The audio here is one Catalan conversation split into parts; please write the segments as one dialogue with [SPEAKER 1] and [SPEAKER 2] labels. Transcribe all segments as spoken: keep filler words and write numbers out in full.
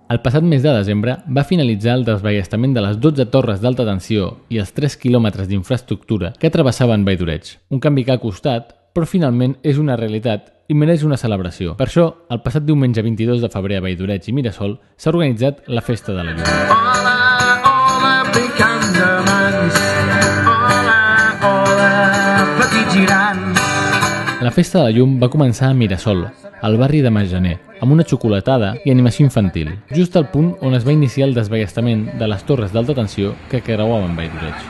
[SPEAKER 1] El passat mes de desembre va finalitzar el desballestament de les dotze torres d'alta tensió i els tres quilòmetres d'infraestructura que travessaven Vall d'Oreig. Un canvi que ha costat, però finalment és una realitat i mereix una celebració. Per això, el passat diumenge vint-i-dos de febrer a Vall d'Oreig i Mirasol s'ha organitzat la Festa de la Llum.
[SPEAKER 2] Hola, hola, picants amants. Hola, hola, petits i grans.
[SPEAKER 1] La Festa de la Llum va començar a Mirasol, al barri de Margener, amb una xocolatada i animació infantil, just al punt on es va iniciar el desballestament de les torres d'alta tensió que creuaven Vall d'Oreig.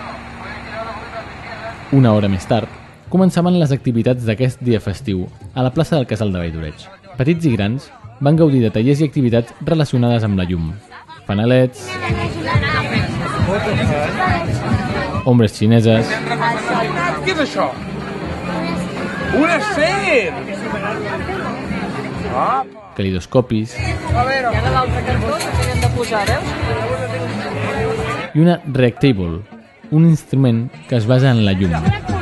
[SPEAKER 1] Una hora més tard, començaven les activitats d'aquest dia festiu a la plaça del Casal de Vall d'Oreig. Petits i grans van gaudir de tallers i activitats relacionades amb la llum. Fanalets, ombres xineses...
[SPEAKER 3] Què és això? Una serp! Ah,
[SPEAKER 1] calidoscopis
[SPEAKER 3] a veure...
[SPEAKER 4] I ara l'altre cartó que tenen de posar, veus?
[SPEAKER 1] i una Reactable, un instrument que es basa en la llum.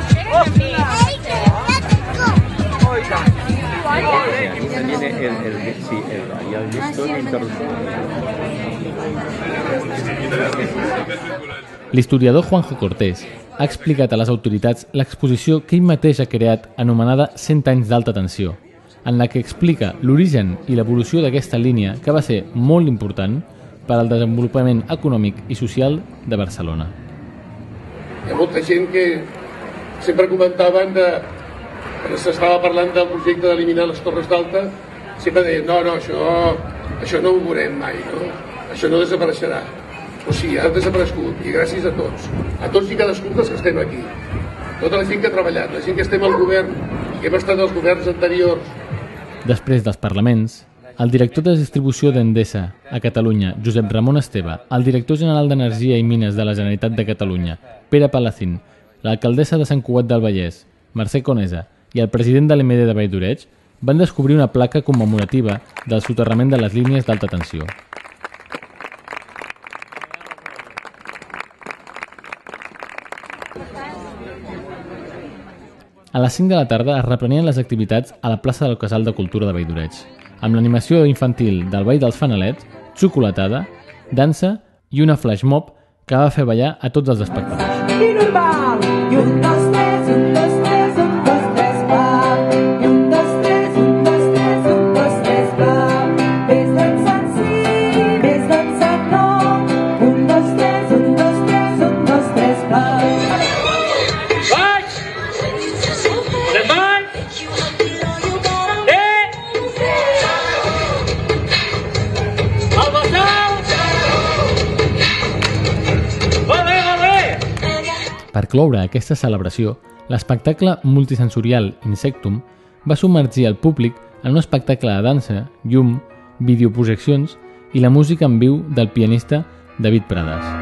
[SPEAKER 1] L'historiador Juanjo Cortés ha explicat a les autoritats l'exposició que ell mateix ha creat anomenada cent anys d'alta tensió, en la que explica l'origen i l'evolució d'aquesta línia que va ser molt important per al desenvolupament econòmic i social de Barcelona.
[SPEAKER 5] Hi ha molta gent que sempre comentaven de, quan s'estava parlant del projecte d'eliminar les torres d'alta, sempre deien, no, no, això, això no ho veurem mai, no? Això no desapareixerà. O sigui, ha desaparegut, i gràcies a tots, a tots i cadascun dels que estem aquí. Tota la gent que ha treballat, la gent que estem al govern i que hem estat als governs anteriors.
[SPEAKER 1] Després dels parlaments, el director de distribució d'Endesa a Catalunya, Josep Ramon Esteve, el director general d'Energia i Mines de la Generalitat de Catalunya, Pere Palacín, l'alcaldessa de Sant Cugat del Vallès, Mercè Conesa, i el president de l'E M D de Vall d'Oreig van descobrir una placa commemorativa del soterrament de les línies d'alta tensió. A les cinc de la tarda es reprenien les activitats a la plaça del Casal de Cultura de Vall d'Oreig, amb l'animació infantil del Ball dels Fanalets, xocolatada, dansa i una flash mob que va fer ballar a tots els espectadors.
[SPEAKER 6] I normal, i un, dos, tres, un, dos, tres, un, dos, tres, va. I un, dos, tres, un, dos, tres, un, dos, tres, va. Ves dansant sí, ves dansant no. Un, dos, tres, un, dos, tres, un, dos, tres, va.
[SPEAKER 3] Baix! Posem baix! Eh! Al vessal! Molt bé, molt bé!
[SPEAKER 1] Per cloure aquesta celebració, l'espectacle multisensorial Insectum va submergir el públic en un espectacle de dansa, llum, videoprojeccions i la música en viu del pianista David Prades.